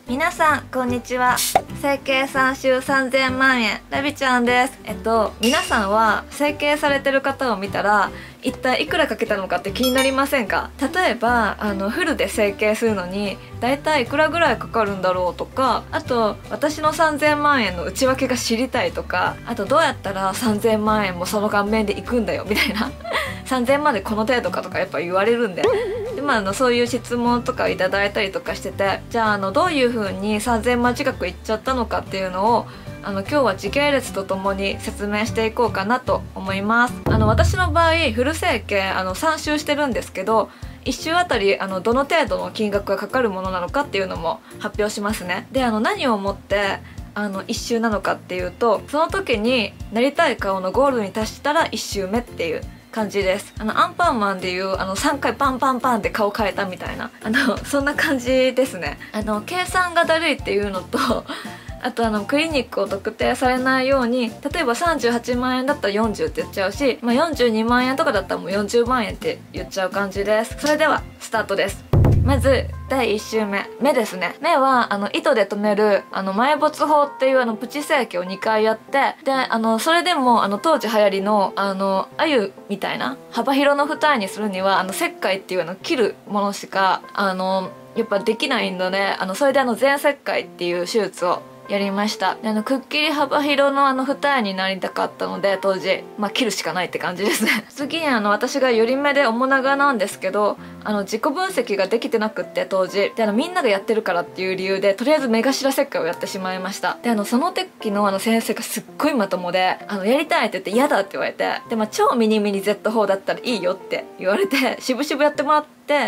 皆さんこんにちは。整形3週3000万円ラビちゃんです。皆さんは整形されてる方を見たら一体いくらかけたのかって気になりませんか？例えばフルで整形するのにだいたいいくらぐらいかかるんだろうとか、あと私の3000万円の内訳が知りたいとか、あとどうやったら3000万円もその顔面でいくんだよみたいな3000万でこの程度かとかやっぱ言われるんで、そういう質問とかいただいたりとかしてて、じゃあどういう風に3000万近くいっちゃったのかっていうのを今日は時系列とともに説明していこうかなと思います。私の場合フル整形3週してるんですけど、1週あたりどの程度の金額がかかるものなのかっていうのも発表しますね。で何をもって1週なのかっていうと、その時になりたい顔のゴールに達したら1週目っていう感じです。アンパンマンでいう3回パンパンパンって顔変えたみたいなそんな感じですね。計算がだるいっていうのとあとクリニックを特定されないように、例えば38万円だったら40って言っちゃうし、42万円とかだったらもう40万円って言っちゃう感じです。それではスタートです。まず第1週目、目ですね。目は糸で留める埋没法っていうプチ整形を2回やって、でそれでも当時流行りのあゆみたいな幅広の二重にするには切開っていう切るものしかやっぱできないので、それで全切開っていう手術をやりました。でくっきり幅広の二重になりたかったので、当時切るしかないって感じですね。次に私が寄り目で面長なんですけど、自己分析ができてなくって当時でみんながやってるからっていう理由でとりあえず目頭切開をやってしまいました。でその時の先生がすっごいまともでやりたいって言って嫌だって言われて、で超ミニミニ Z 法だったらいいよって言われて渋々やってもらって、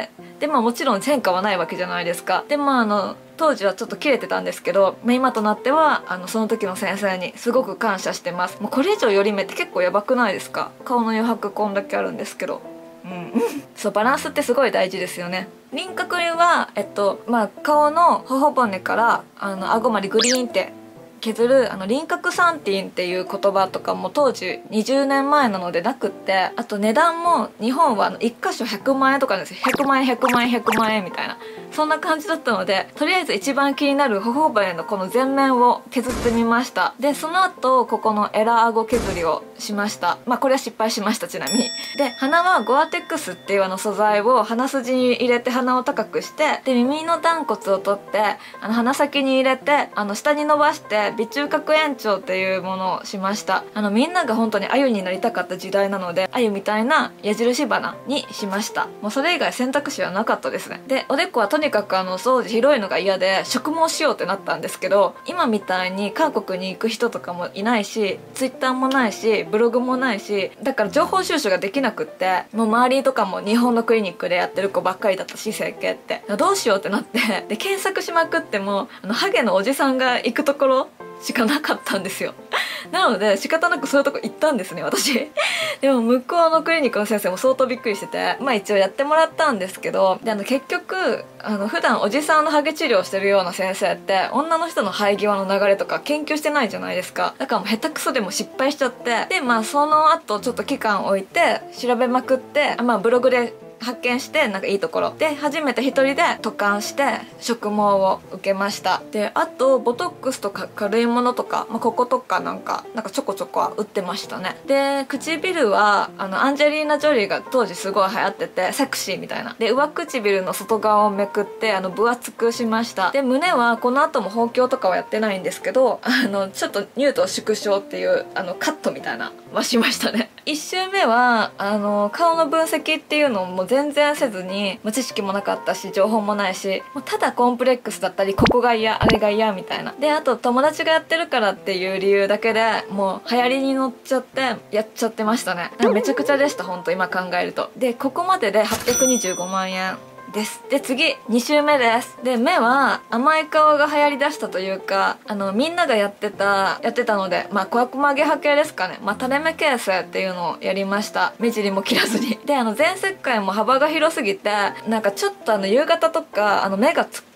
でもちろん変化はないわけじゃないですか。で当時はちょっと切れてたんですけど、今となってはその時の先生にすごく感謝してます。もうこれ以上寄り目って結構やばくないですか？顔の余白こんだけあるんですけど、そうバランスってすごい大事ですよね。輪郭は顔の頬骨から顎までグリーンって削る輪郭サンティンっていう言葉とかも当時20年前なのでなくって、あと値段も日本は1箇所100万円とかなんですよ。100万円100万円100万円みたいな、そんな感じだったので、とりあえず一番気になる頬骨のこの前面を削ってみました。でその後ここのエラ顎削りをしました。これは失敗しました、ちなみに。で鼻はゴアテックスっていう素材を鼻筋に入れて鼻を高くして、で耳の断骨を取って鼻先に入れて下に伸ばして鼻中隔延長っていうものをしました。みんなが本当にアユになりたかった時代なので、アユみたいな矢印鼻にしました。もうそれ以外選択肢はなかったですね。でおでこはとにかく当時広いのが嫌で植毛しようってなったんですけど、今みたいに韓国に行く人とかもいないし、ツイッターもないしブログもないし、だから情報収集ができなくって、もう周りとかも日本のクリニックでやってる子ばっかりだったし、整形ってどうしようってなって、で検索しまくってもハゲのおじさんが行くところしかなかったんですよ。なので仕方なくそういうとこ行ったんですね、私。でも向こうのクリニックの先生も相当びっくりしてて、一応やってもらったんですけど、で結局普段おじさんのハゲ治療してるような先生って女の人の生え際の流れとか研究してないじゃないですか。だからもう下手くそでも失敗しちゃって、でその後ちょっと期間置いて調べまくって、ブログで発見して、いいところで初めて一人で渡韓して植毛を受けました。であとボトックスとか軽いものとか、こことかなんかちょこちょこは打ってましたね。で唇はアンジェリーナ・ジョリーが当時すごい流行っててセクシーみたいなで、上唇の外側をめくって分厚くしました。で胸はこの後も包協とかはやってないんですけどちょっと乳頭縮小っていうカットみたいなはしましたね。1週目は顔の分析っていうのも全然せずに、知識もなかったし情報もないし、もうただコンプレックスだったりここが嫌あれが嫌みたいなで、あと友達がやってるからっていう理由だけでもう流行りに乗っちゃってやっちゃってましたね。めちゃくちゃでした本当今考えると。でここまでで825万円です。で次2週目です。で目は甘い顔が流行りだしたというか、みんながやってたので小悪魔毛派系ですかね、垂れ目形成っていうのをやりました。目尻も切らずに。で全切開も幅が広すぎてちょっと夕方とか目が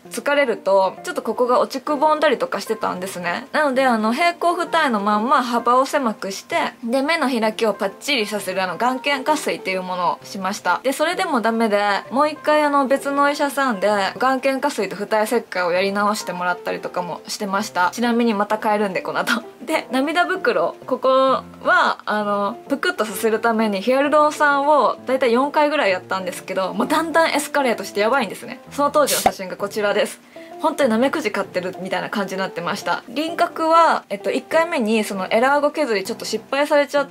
疲れるとちょっとここが落ちくぼんだりとかしてたんですね。なので平行二重のまんま幅を狭くして、で目の開きをパッチリさせる眼瞼下垂っていうものをしました。でそれでもダメで、もう一回別のお医者さんで眼瞼下垂と二重切開をやり直してもらったりとかもしてました。ちなみにまた変えるんでこの後で涙袋、ここはぷくっとさせるためにヒアルロン酸をだいたい4回ぐらいやったんですけど、もうだんだんエスカレートしてやばいんですね。その当時の写真がこちらです。本当にナメクジ飼ってるみたいな感じになってました。輪郭は、1回目にそのエラ顎削りちょっと失敗されちゃって、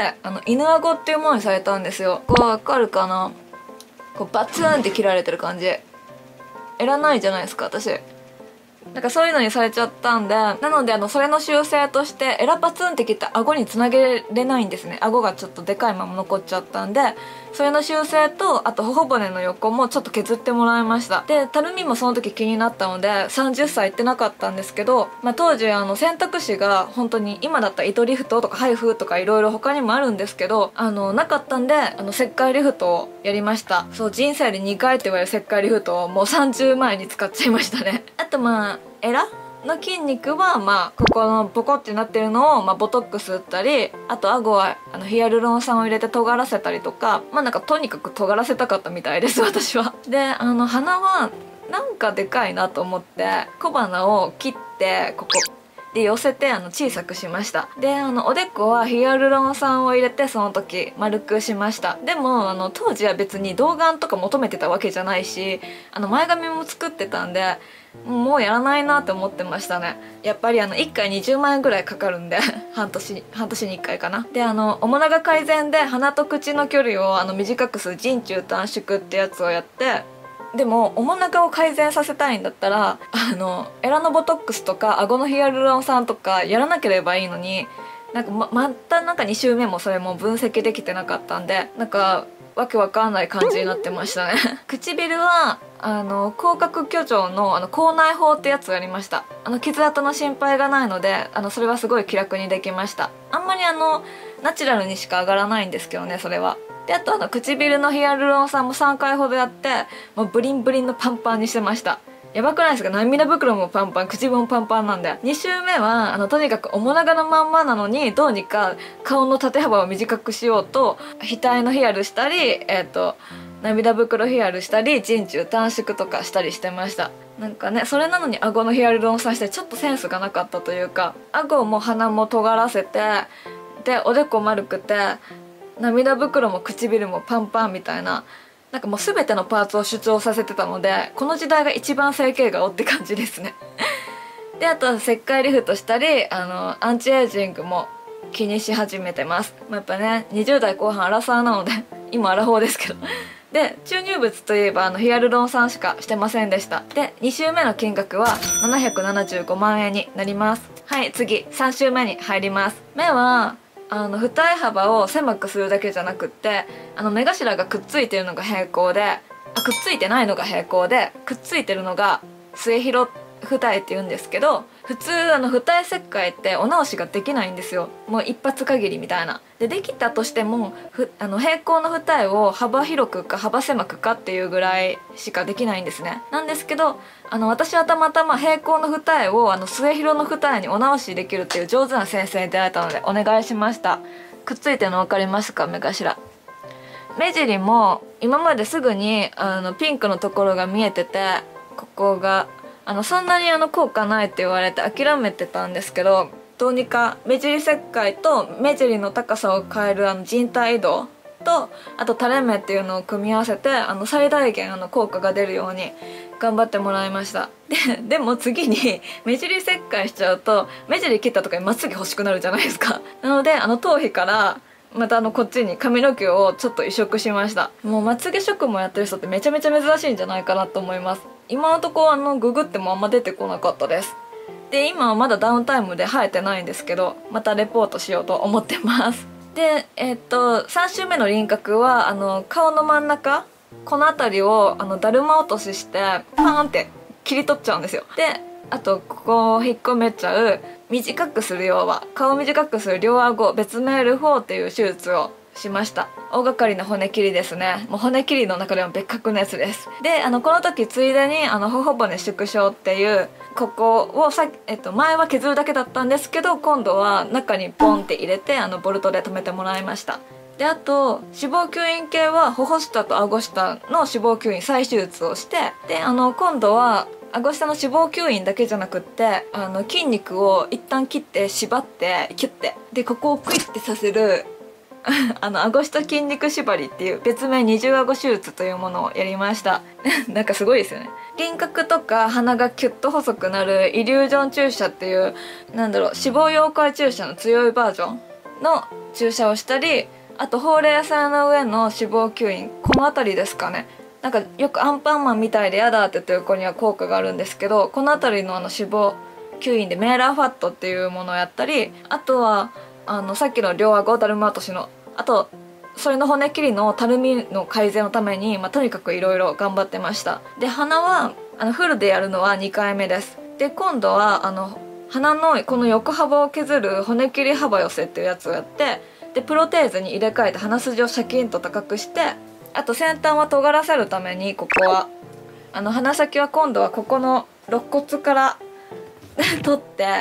犬顎っていうものにされたんですよ。こうわかるかな、こうバツンって切られてる感じ、エラないじゃないですか私。なんかそういうのにされちゃったんで、なのでそれの修正としてエラパツンって切った顎につなげれないんですね。顎がちょっとでかいまま残っちゃったんで、それの修正とあと頬骨の横もちょっと削ってもらいました。でたるみもその時気になったので30歳行ってなかったんですけど、当時選択肢が本当に今だったら糸リフトとかハイフとかいろいろ他にもあるんですけど、なかったんで切開リフトをやりました。そう、人生で2回って言われる切開リフトをもう30前に使っちゃいましたね。あとエラの筋肉はここのボコってなってるのをボトックス打ったり、あと顎はヒアルロン酸を入れて尖らせたりとか、なんかとにかく尖らせたかったみたいです私は。で鼻はなんかでかいなと思って小鼻を切ってここで寄せて小さくしました。でおでこはヒアルロン酸を入れてその時丸くしました。でも当時は別に童顔とか求めてたわけじゃないし、前髪も作ってたんでもうやらないなって思ってましたね。やっぱり1回20万円ぐらいかかるんで半年に1回かな。で面長改善で鼻と口の距離を短くする人中短縮ってやつをやって、でも面長を改善させたいんだったらエラのボトックスとか顎のヒアルロン酸とかやらなければいいのに、なんかまたなんか2週目もそれも分析できてなかったんで、なんかわけわかんない感じになってましたね唇は口角挙上の口内法ってやつがありました。傷跡の心配がないのでそれはすごい気楽にできました。あんまりナチュラルにしか上がらないんですけどねそれは。であと唇のヒアルロン酸も3回ほどやって、もうブリンブリンのパンパンにしてました。やばくないですか？涙袋もパンパン、唇もパンパンなんで。2週目はとにかく面長のまんまなのにどうにか顔の縦幅を短くしようと額のヒアルしたり涙袋ヒアルしたり人中短縮とかしたりしてました。なんかね、それなのに顎のヒアルロン酸してちょっとセンスがなかったというか、顎も鼻も尖らせて、でおでこ丸くて涙袋も唇もパンパンみたいな、なんかもう全てのパーツを主張させてたので、この時代が一番整形顔って感じですねであとは切開リフトしたりアンチエイジングも気にし始めてます。やっぱね20代後半アラサーなので今アラフォーですけどで注入物といえばヒアルロン酸しかしてませんでした。で2週目の金額は775万円になります。はい、次3週目に入ります。目は二重幅を狭くするだけじゃなくって目頭がくっついてるのが平行で、くっついてないのが平行で、くっついてるのが末広二重って言うんですけど、普通二重切開ってお直しができないんですよ。もう一発限りみたいな。でできたとしても平行の二重を幅広くか幅狭くかっていうぐらいしかできないんですね。なんですけど私はたまたま平行の二重を末広の二重にお直しできるっていう上手な先生に出会えたのでお願いしました。くっついてるの分かりますか？目頭。目尻も今まですぐにピンクのところが見えてて、ここがそんなに効果ないって言われて諦めてたんですけど、どうにか目尻切開と目尻の高さを変える人体移動とあと垂れ目っていうのを組み合わせて最大限効果が出るように頑張ってもらいました。でも次に目尻切開しちゃうと目尻切ったとかにまつげ欲しくなるじゃないですか。なので頭皮からまたこっちに髪の毛をちょっと移植しました。もうまつげ植毛やってる人ってめちゃめちゃ珍しいんじゃないかなと思います。今のところググってもあんま出てこなかったです。で今はまだダウンタイムで生えてないんですけど、またレポートしようと思ってますで3週目の輪郭は顔の真ん中この辺りをだるま落とししてパーンって切り取っちゃうんですよ。であとここを引っ込めちゃう短くする要は顔を短くする両顎別名ルフォーっていう手術をしました。大掛かりな骨切りですね。もう骨切りの中でも別格のやつです。でこの時ついでに頬骨縮小っていうここを前は削るだけだったんですけど、今度は中にポンって入れてボルトで留めてもらいました。であと脂肪吸引系は頬下と顎下の脂肪吸引再手術をして、で今度は顎下の脂肪吸引だけじゃなくって筋肉を一旦切って縛ってキュッて、でここをクイッてさせる顎下筋肉縛りっていう別名二重顎手術というものをやりましたなんかすごいですよね。輪郭とか鼻がキュッと細くなるイリュージョン注射っていう脂肪溶解注射の強いバージョンの注射をしたり、あとほうれい線の上の脂肪吸引、この辺りですかね。なんかよくアンパンマンみたいでやだって言ってる子には効果があるんですけど、この辺りの脂肪吸引でメーラーファットっていうものをやったり、あとはさっきの両顎だるま落としの、あとそれの骨切りのたるみの改善のために、とにかくいろいろ頑張ってました。で鼻はフルでやるのは2回目です。で今度は鼻のこの横幅を削る骨切り幅寄せっていうやつをやって、でプロテーズに入れ替えて鼻筋をシャキンと高くして、あと先端は尖らせるためにここは鼻先は今度はここの肋骨から取って、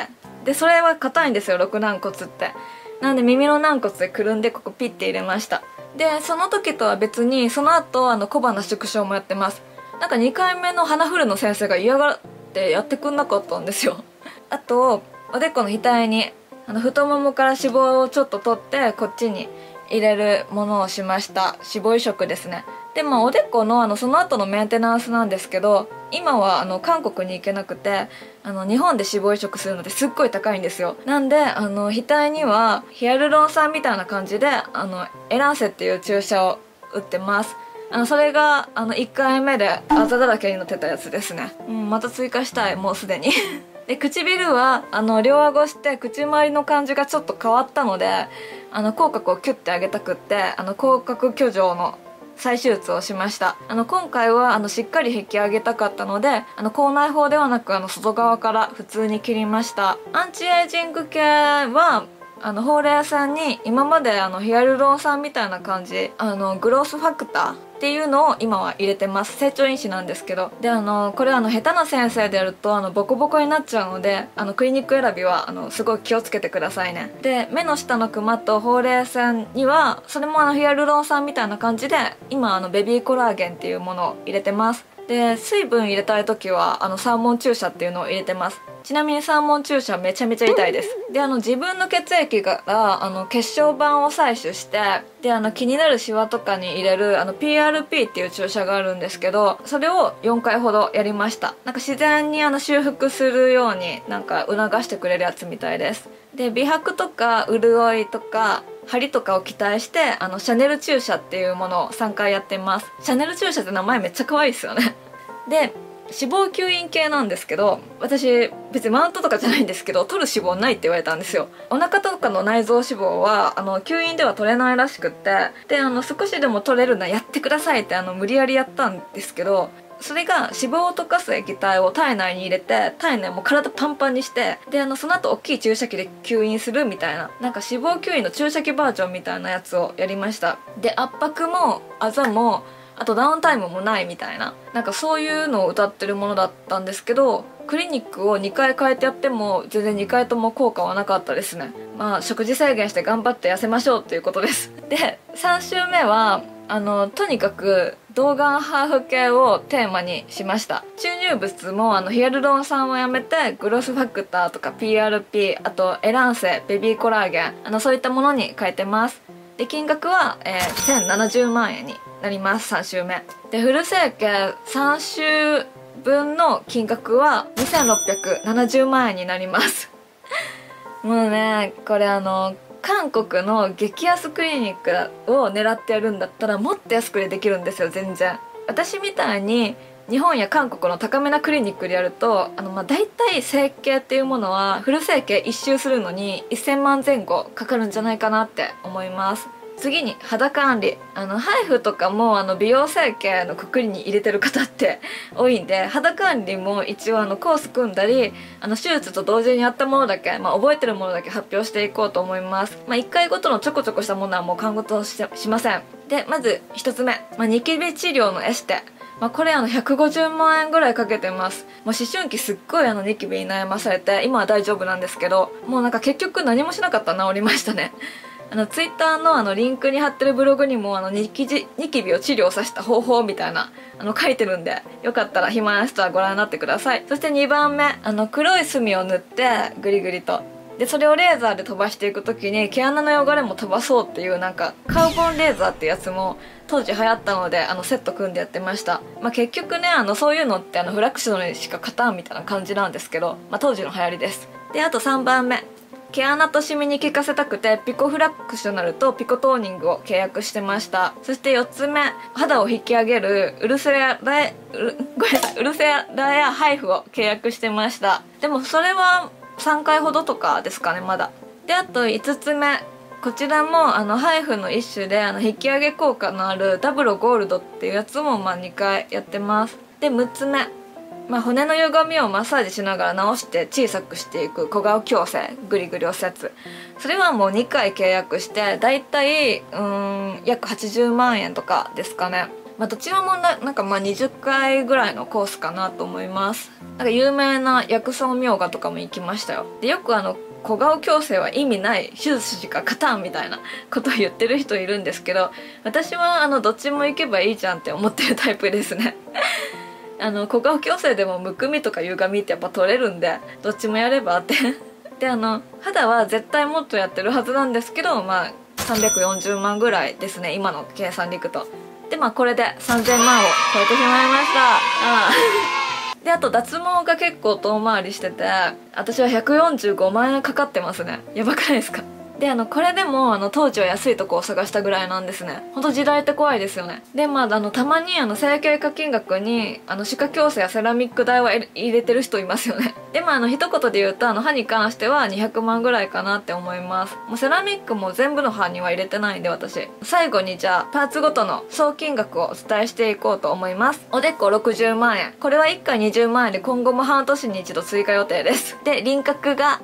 でそれは硬いんですよ、肋軟骨って。なんで耳の軟骨でくるんでここピッて入れました。でその時とは別にその後小鼻縮小もやってます。なんか2回目の鼻フルの先生が嫌がってやってくんなかったんですよあとおでこの額に太ももから脂肪をちょっと取ってこっちに入れるものをしました。脂肪移植ですね。でおでこのその後のメンテナンスなんですけど、今は韓国に行けなくて日本で脂肪移植するのですっごい高いんですよ。なんで額にはヒアルロン酸みたいな感じでエランセっていう注射を打ってます。それが1回目であざだらけになってたやつですね。また追加したい、もうすでにで唇は両顎して口周りの感じがちょっと変わったので口角をキュッて上げたくって口角挙上の再手術をしました。今回はしっかり引き上げたかったので口内包ではなく外側から普通に切りました。アンチエイジング系はほうれい線に今までヒアルロン酸みたいな感じグロースファクターっていうのを今は入れてます。成長因子なんですけど、でこれ下手な先生でやるとボコボコになっちゃうのでクリニック選びはすごい気をつけてくださいね。で目の下のクマとほうれい線にはそれもヒアルロン酸みたいな感じで今ベビーコラーゲンっていうものを入れてます。で水分入れたい時はサーモン注射っていうのを入れてます。ちなみにサーモン注射めちゃめちゃ痛いです。で自分の血液から血小板を採取して、で気になるシワとかに入れるPRP っていう注射があるんですけど、それを4回ほどやりました。なんか自然に修復するようになんか促してくれるやつみたいです。で美白とか潤いとか張りとかを期待してシャネル注射っていうものを3回やってます。シャネル注射って名前めっちゃ可愛いですよねで脂肪吸引系なんですけど、私別にマウントとかじゃないんですけど取る脂肪ないって言われたんですよ。お腹とかの内臓脂肪は吸引では取れないらしくって、で少しでも取れるならやってくださいって無理やりやったんですけど、それが脂肪を溶かす液体を体内に入れて体内も体パンパンにして、でその後大きい注射器で吸引するみたいな、なんか脂肪吸引の注射器バージョンみたいなやつをやりました。で圧迫もあざもあとダウンタイムもないみたいな、なんかそういうのを謳ってるものだったんですけど、クリニックを2回変えてやっても全然2回とも効果はなかったですね。食事制限して頑張って痩せましょうっていうことですで3週目はとにかく童顔ハーフ系をテーマにしました。注入物もヒアルロン酸をやめてグロスファクターとか PRP、 あとエランセ、ベビーコラーゲンそういったものに変えてます。で金額は、1070万円になります。3週目でフル整形3週分の金額は2670万円になりますもうねこれ韓国の激安クリニックを狙ってやるんだったらもっと安くできるんですよ。全然私みたいに日本や韓国の高めなクリニックでやると大体整形っていうものはフル整形1周するのに1000万前後かかるんじゃないかなって思います。 次に肌管理。ハイフとかも美容整形のくくりに入れてる方って多いんで、肌管理も一応コース組んだり手術と同時にやったものだけ、覚えてるものだけ発表していこうと思います。1回ごとのちょこちょこしたものはもう看護としません。でまず1つ目、ニキビ治療のエステ。これ150万円ぐらいかけてます。思春期すっごいニキビに悩まされて、今は大丈夫なんですけど、もうなんか結局何もしなかったら治りましたね。ツイッターのリンクに貼ってるブログにもニキビを治療させた方法みたいな書いてるんで、よかったら暇な人はご覧になってください。そして2番目、黒い墨を塗ってグリグリと、でそれをレーザーで飛ばしていく時に毛穴の汚れも飛ばそうっていうなんかカーボンレーザーってやつも当時流行ったのでセット組んでやってました。結局ねそういうのってフラクションにしか勝たんみたいな感じなんですけど、当時の流行りです。であと3番目、毛穴とシミに効かせたくてピコフラクショナルとピコトーニングを契約してました。そして4つ目、肌を引き上げるウルセラやハイフを契約してました。でもそれは3回ほどとかですかね、まだ。であと5つ目、こちらもハイフの一種で引き上げ効果のあるダブルゴールドっていうやつも2回やってます。で6つ目、骨の歪みをマッサージしながら直して小さくしていく小顔矯正グリグリ押すやつ、それはもう2回契約してだいたい約80万円とかですかね。どちらもなんか20回ぐらいのコースかなと思います。なんか有名な薬草明画とかも行きましたよ。でよく小顔矯正は意味ない、手術しか勝たんみたいなことを言ってる人いるんですけど、私はどっちも行けばいいじゃんって思ってるタイプですね。小顔矯正でもむくみとか歪みってやっぱ取れるんで、どっちもやればって。で肌は絶対もっとやってるはずなんですけど、340万ぐらいですね、今の計算でいくと。でこれで3000万を超えてしまいました。であと脱毛が結構遠回りしてて、私は145万円かかってますね。やばくないですか？でこれでも当時は安いとこを探したぐらいなんですね。ほんと時代って怖いですよね。でたまに整形課金額に歯科矯正やセラミック代は入れてる人いますよね。で一言で言うと歯に関しては200万ぐらいかなって思います。もうセラミックも全部の歯には入れてないんで私。最後にじゃあパーツごとの総金額をお伝えしていこうと思います。おでこ60万円、これは1回20万円で今後も半年に一度追加予定です。で輪郭が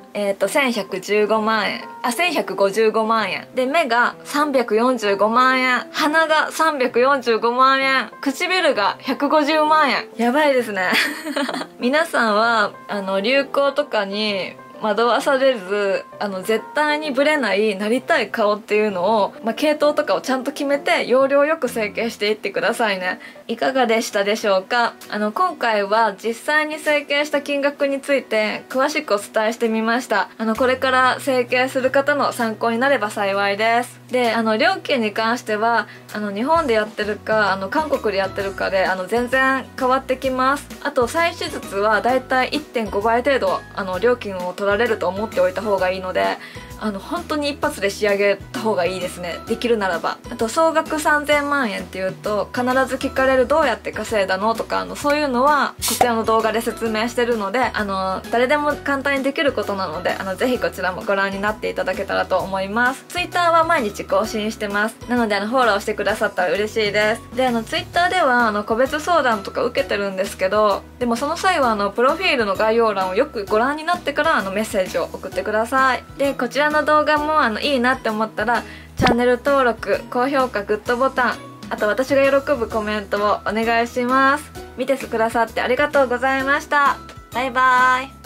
1115万円、1155万円で、目が345万円、鼻が345万円、唇が150万円。やばいですね。皆さんは流行とかに惑わされず絶対にブレないなりたい顔っていうのを、系統とかをちゃんと決めて要領よく整形していってくださいね。いかがでしたでしょうか？今回は実際に整形した金額について詳しくお伝えしてみました。これから整形する方の参考になれば幸いです。で料金に関しては日本でやってるか韓国でやってるかで全然変わってきます。あと再手術はだいたい 1.5 倍程度料金を取られると思っておいた方がいいので、本当に一発で仕上げた方がいいですね、できるならば。あと総額3000万円っていうと必ず聞かれる、どうやって稼いだのとかそういうのはこちらの動画で説明してるので誰でも簡単にできることなのでぜひこちらもご覧になっていただけたらと思います。 Twitter は毎日更新してます。なのでフォローしてくださったら嬉しいです。でTwitter では個別相談とか受けてるんですけど、でもその際はプロフィールの概要欄をよくご覧になってからメッセージを送ってください。でこちらの動画もいいなって思ったらチャンネル登録、高評価、グッドボタン、あと私が喜ぶコメントをお願いします。見てくださってありがとうございました。バイバーイ。